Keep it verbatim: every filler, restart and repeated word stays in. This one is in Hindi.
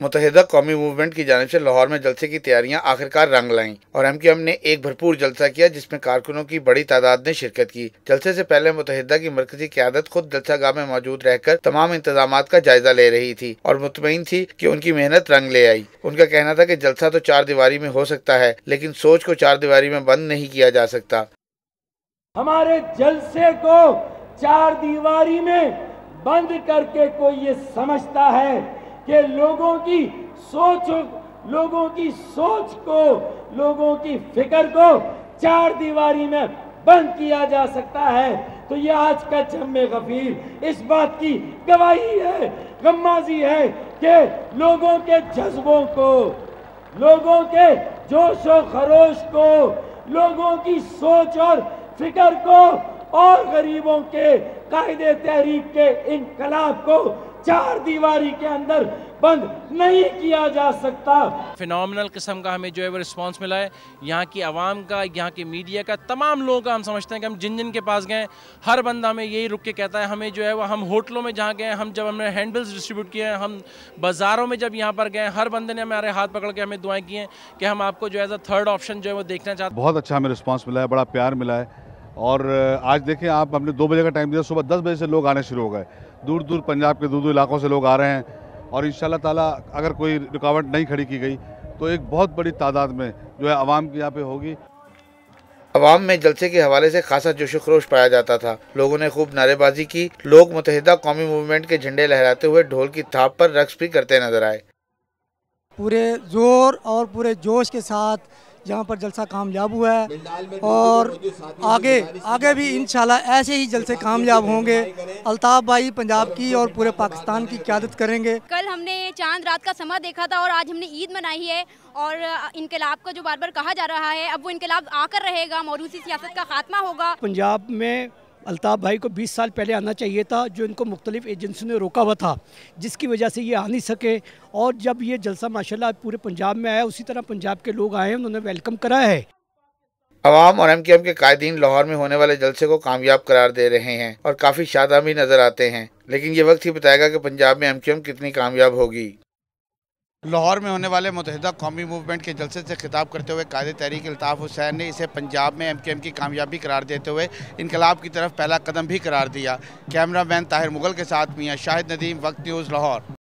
मुत्तहिदा कौमी मूवमेंट की जानिब से लाहौर में जलसे की तैयारियां आखिरकार रंग लाईं और एम क्यू एम ने एक भरपूर जलसा किया जिसमें कारकुनों की बड़ी तादाद ने शिरकत की। जलसे से पहले मुत्तहिदा की मरकजी क़यादत खुद जलसागाह में मौजूद रहकर तमाम इंतजामात का जायजा ले रही थी और मुतमईन थी कि उनकी मेहनत रंग ले आई। उनका कहना था कि जलसा तो चार दीवारी में हो सकता है लेकिन सोच को चार दीवारी में बंद नहीं किया जा सकता। हमारे जलसे को चार दीवारी में बंद करके कोई ये समझता है कि लोगों की सोच लोगों की सोच को लोगों की फिक्र को चार दीवारी में बंद किया जा सकता है, तो ये आज का जम्मे गफीर इस बात की गवाही है, गम्माजी है कि लोगों के जज्बों को, लोगों के जोश और खरोश को, लोगों की सोच और फिक्र को और गरीबों के कायदे तहरीक के इनकलाब को चार दीवारी के अंदर बंद नहीं किया जा सकता। फिनोमिनल किस्म का हमें जो है वो रिस्पांस मिला है, यहाँ की आवाम का, यहाँ के मीडिया का, तमाम लोगों का। हम समझते हैं कि हम जिन जिन के पास गए हर बंदा हमें यही रुक के कहता है, हमें जो है वो हम होटलों में जहाँ गए, हम जब हमने हैंडबिल्स डिस्ट्रीब्यूट किए हैं, हम बाज़ारों में जब यहाँ पर गए, हर बंदे ने हमारे हाथ पकड़ के हमें दुआएं की हैं कि हम आपको जो है थर्ड ऑप्शन जो है वो देखना चाहते हैं। बहुत अच्छा हमें रिस्पॉन्स मिला है, बड़ा प्यार मिला है और आज देखें आप, हमने दो बजे का टाइम दिया, सुबह दस बजे से लोग आने शुरू हो गए, दूर दूर पंजाब के दूर दूर इलाकों से लोग आ रहे हैं और इंशाल्लाह ताला अगर कोई रुकावट नहीं खड़ी की गई तो एक बहुत बड़ी तादाद में जो है आवाम की यहाँ पे होगी। अवाम में जलसे के हवाले से खासा जोश खरोश पाया जाता था। लोगों ने खूब नारेबाजी की। लोग मुत्तहिदा कौमी मूवमेंट के झंडे लहराते हुए ढोल की थाप पर रक्स भी करते नजर आए। पूरे जोर और पूरे जोश के साथ यहाँ पर जलसा कामयाब हुआ है और आगे आगे भी इंशाल्लाह ऐसे ही जलसे कामयाब होंगे। अल्ताफ भाई पंजाब की और पूरे पाकिस्तान की क़यादत करेंगे। कल हमने चांद रात का समा देखा था और आज हमने ईद मनाई है और इनकलाब का जो बार बार कहा जा रहा है, अब वो इनकलाब आकर रहेगा, मौरूसी सियासत का खात्मा होगा। पंजाब में अल्ताफ भाई को बीस साल पहले आना चाहिए था, जो इनको मुख्तलिफ एजेंसियों ने रोका हुआ था, जिसकी वजह से ये आ नहीं सके। और जब ये जलसा माशाल्लाह पूरे पंजाब में आया, उसी तरह पंजाब के लोग आए, उन्होंने वेलकम करा है। अवाम और एम क्यू एम के कायदीन लाहौर में होने वाले जलसे को कामयाब करार दे रहे हैं और काफ़ी शादा भी नजर आते हैं, लेकिन ये वक्त ही बताएगा कि पंजाब में एम क्यू एम कितनी कामयाब होगी। लाहौर में होने वाले मुत्तहिदा कौमी मूवमेंट के जलसे से खिताब करते हुए कायदे तहरीक अल्ताफ हुसैन ने इसे पंजाब में एम क्यू एम की कामयाबी करार देते हुए इनकलाब की तरफ पहला कदम भी करार दिया। कैमरा मैन ताहिर मुगल के साथ मियां शाहिद नदीम, वक्त न्यूज़ लाहौर।